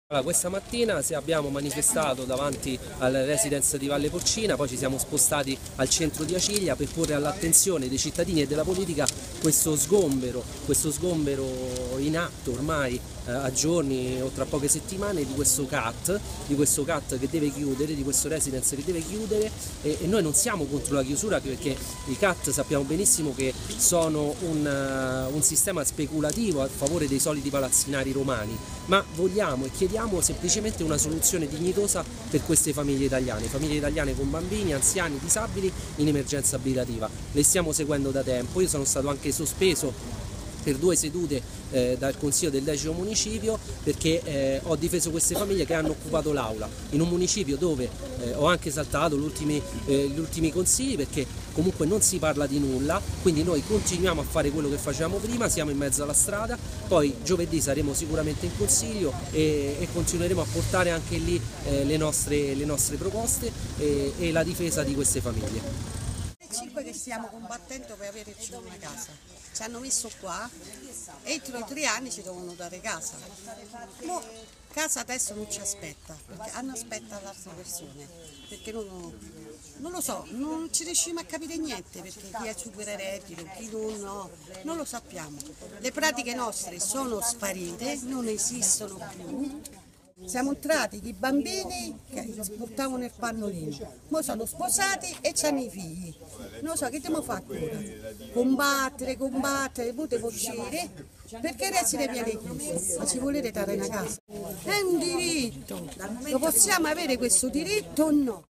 Allora, questa mattina abbiamo manifestato davanti alla residence di Valle Porcina, poi ci siamo spostati al centro di Acilia per porre all'attenzione dei cittadini e della politica questo sgombero in atto ormai a giorni o tra poche settimane di questo CAT che deve chiudere, di questo residence che deve chiudere e noi non siamo contro la chiusura perché i CAT sappiamo benissimo che sono un sistema speculativo a favore dei soliti palazzinari romani, ma vogliamo e chiediamo semplicemente una soluzione dignitosa per queste famiglie italiane con bambini, anziani, disabili in emergenza abitativa. Le stiamo seguendo da tempo, io sono stato anche sospeso per 2 sedute dal Consiglio del 10° municipio perché ho difeso queste famiglie che hanno occupato l'aula in un municipio dove ho anche saltato gli ultimi consigli perché comunque non si parla di nulla, quindi noi continuiamo a fare quello che facevamo prima, siamo in mezzo alla strada, poi giovedì saremo sicuramente in consiglio e continueremo a portare anche lì le nostre proposte e la difesa di queste famiglie. 5 che stiamo combattendo per averci una casa. Ci hanno messo qua e entro 3 anni ci devono dare casa. Mo, casa adesso non ci aspetta, perché hanno aspetta altre persone, perché non lo so, non ci riusciamo a capire niente, perché chi è super reddito, chi non lo sappiamo. Le pratiche nostre sono sparite, non esistono più. Siamo entrati, i bambini che portavano nel pannolino, ora sono sposati e hanno i figli. Non so che dobbiamo fare ora. Combattere, pure uscire, perché residere viene chiuso. Ma ci volete dare una casa? È un diritto, lo possiamo avere questo diritto o no?